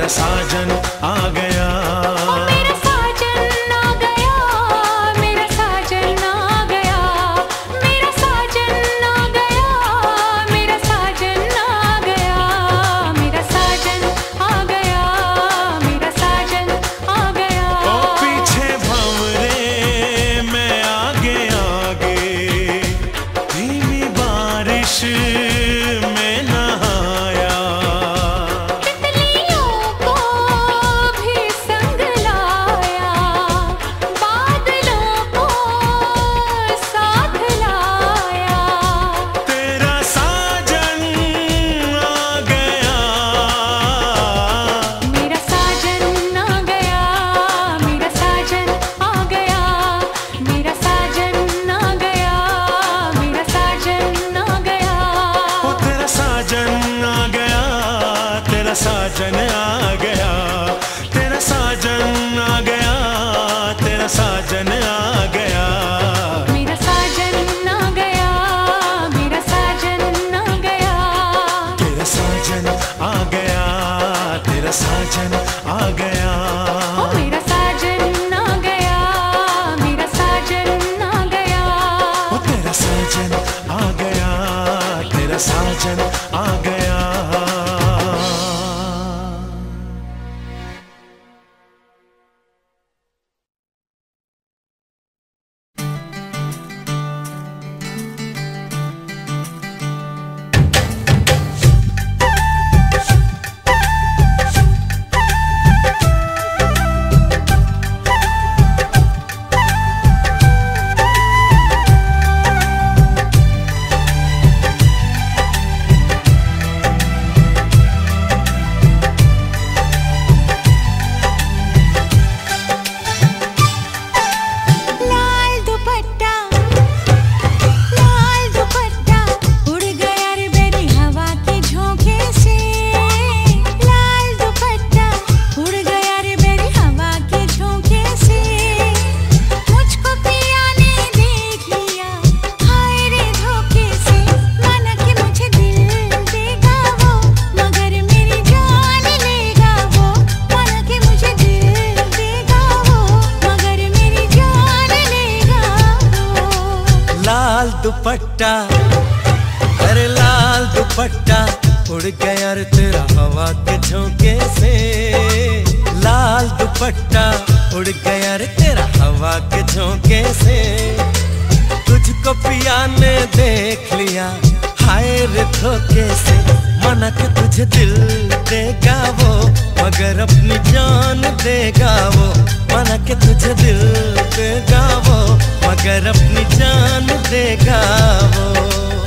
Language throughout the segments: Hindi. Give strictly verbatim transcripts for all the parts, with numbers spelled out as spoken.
तेरा साजन आ गया। मेरा साजन आ गया, मेरा साजन आ गया, मेरा साजन आ गया, मेरा साजन आ गया, मेरा साजन आ गया, मेरा साजन आ गया। ओ पीछे भंवरे मैं आगे आगे, धीमी बारिश में नहाया। तितलियों को भी संग लाया, बादलों को साथ लाया। तेरा साजन आ गया। मेरा साजन आ गया, मेरा साजन आ गया, मेरा साजन आ गया, मेरा साजन आ गया। ओ तेरा साजन आ गया, तेरा साजन आ गया, तेरा साजन आ गया, तेरा साजन आ गया। मेरा साजन आ गया, मेरा साजन आ गया। तेरा साजन आ गया, तेरा साजन आ गया। ओ मेरा साजन आ गया, मेरा साजन आ गया। ओ तेरा साजन आ गया, तेरा साजन आ गया। लाल दुपट्टा, लाल दुपट्टा उड़ गया रे मेरी हवा के झोंके से। लाल दुपट्टा उड़ गया रे मेरी हवा के झोंके से। मुझको पिया ने देख लिया, हाय रे धोखे से। माना कि मुझे दिल देगा वो, मगर मेरी जान लेगा वो। माना कि मुझे दिल देगा वो, मगर मेरी जान लेगा वो। लाल दुपट्टा, अरे लाल दुपट्टा उड़ गया रे तेरा हवा के झोंके से। लाल दुपट्टा उड़ गया रे तेरा हवा के झोंके से। तुझको पिया ने देख लिया, हाय रे धोखे से। माना कि तुझे दिल देगा वो, मगर अपनी जान देगा वो। माना कि तुझे दिल देगा वो, मगर अपनी जान देगा वो।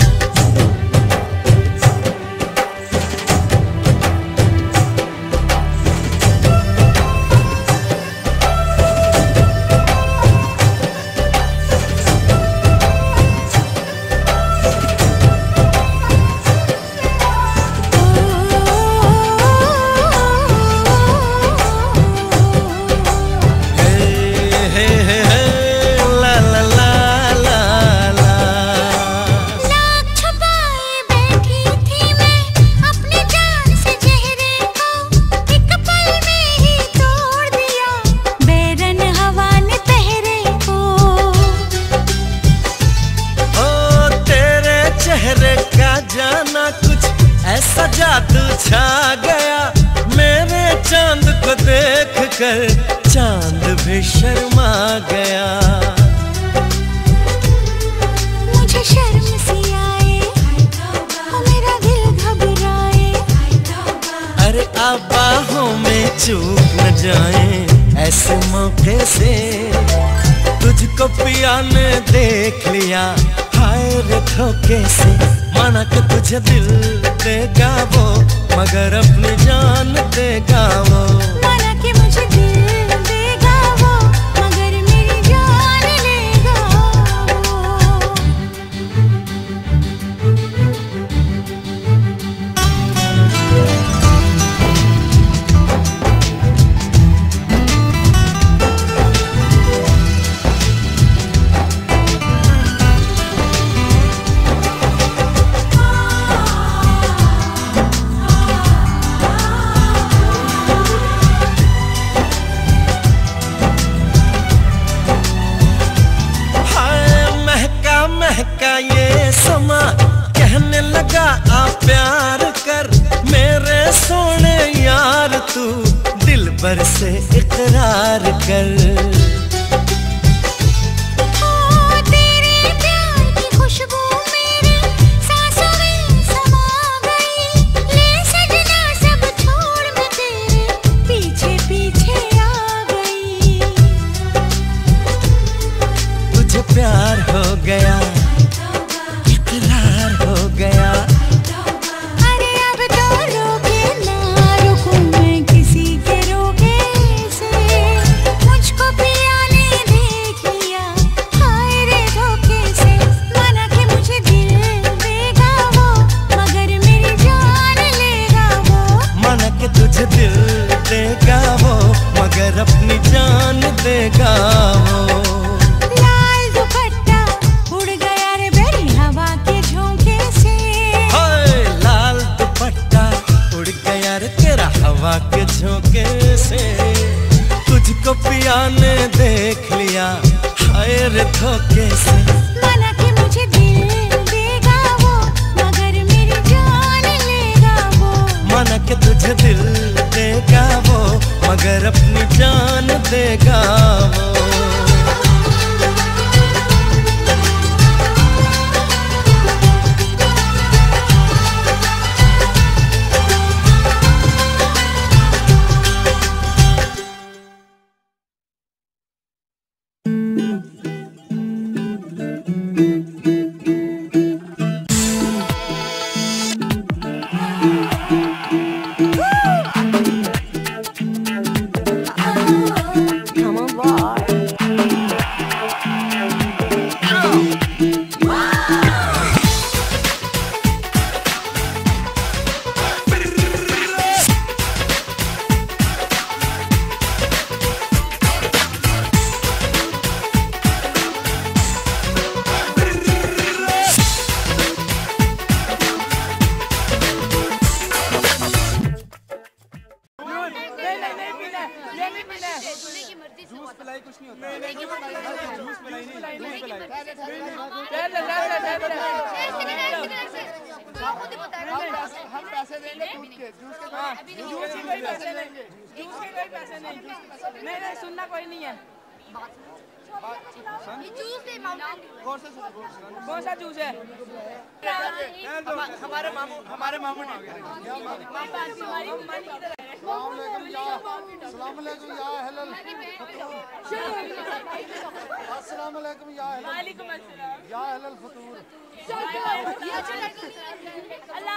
हे हे हे हे, ला ला ला ला ला। नाक छुपाए बैठी थी मैं अपनी जान से चेहरे को। एक पल में ही तोड़ दिया बेरन हवा ने पहरे को। ओ तेरे चेहरे का जाना कुछ ऐसा जादू छा गया। मेरे चांद को देख कर चांद भी शर्मा गया। मुझे शर्म सी आए, ओ मेरा दिल घबराए। अरे अब बाहों में चूक न जाए ऐसे मौके से। तुझको पिया ने देख लिया, हाय रे धोखे से। माना कि तुझे दिल देगा वो, मगर अपनी जान देगा वो। माना कि मुझे दिल देगा वो, मगर मेरी जान लेगा वो। तू दिल भर से इकरार कर। प्यार हो गया, इकरार हो गया। अरे अब तो रोके ना रुकूं मैं किसी के रोके से। मुझको पिया ने देख लिया हाय रे धोखे से। माना कि मुझे दिल देगा वो मगर मेरी जान लेगा वो। माना कि तुझे दिल देगा वो मगर अपनी जान देगा वो। हवा के झोंके से तुझको पिया ने देख लिया हाय रे धोखे से। माना कि मुझे दिल देगा वो मगर मेरी जान लेगा वो। माना कि तुझे दिल देगा वो मगर अपनी जान देगा वो। जूस पिलाई कुछ नहीं होता। जूस पिलाई नहीं, दूध पिलाई। हम पैसे देंगे दूध के, जूस के। हाँ, जूस के कोई पैसे लेंगे, जूस के कोई पैसे नहीं। नहीं नहीं सुनना कोई नहीं है। जूस है माउंटेन कौन सा कौन सा जूस है? हमारे मामू हमारे मामू ने अस्सलाम वालेकुम या हलाल अस्सलाम वालेकुम या हलाल वालेकुम अस्सलाम या हलाल फतूर। अल्लाह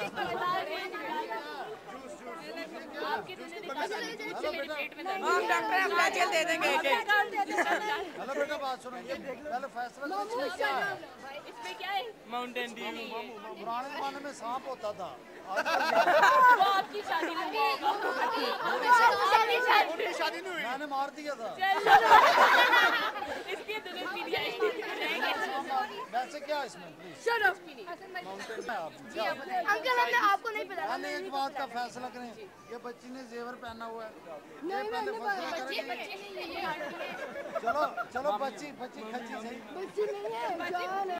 हम डॉक्टर अपना जेल दे देंगे। हेलो बेटा बात सुनो, ये पहले फैसला क्या है? इसमें क्या है? Mountain Dew. पुराने जमाने में सांप होता था, वो आपकी शादी में हुआ होगा। शादी नहीं हुई, मैंने मार दिया था। इसकी दुल्हन की दिया वैसे क्या इसमें अंकल हमने आपको नहीं पता। पहले एक बात का फैसला करें, ये बच्ची ने जेवर पहना हुआ है, ये पहले फैसला करें। चलो चलो बच्ची बच्ची खच्ची सही।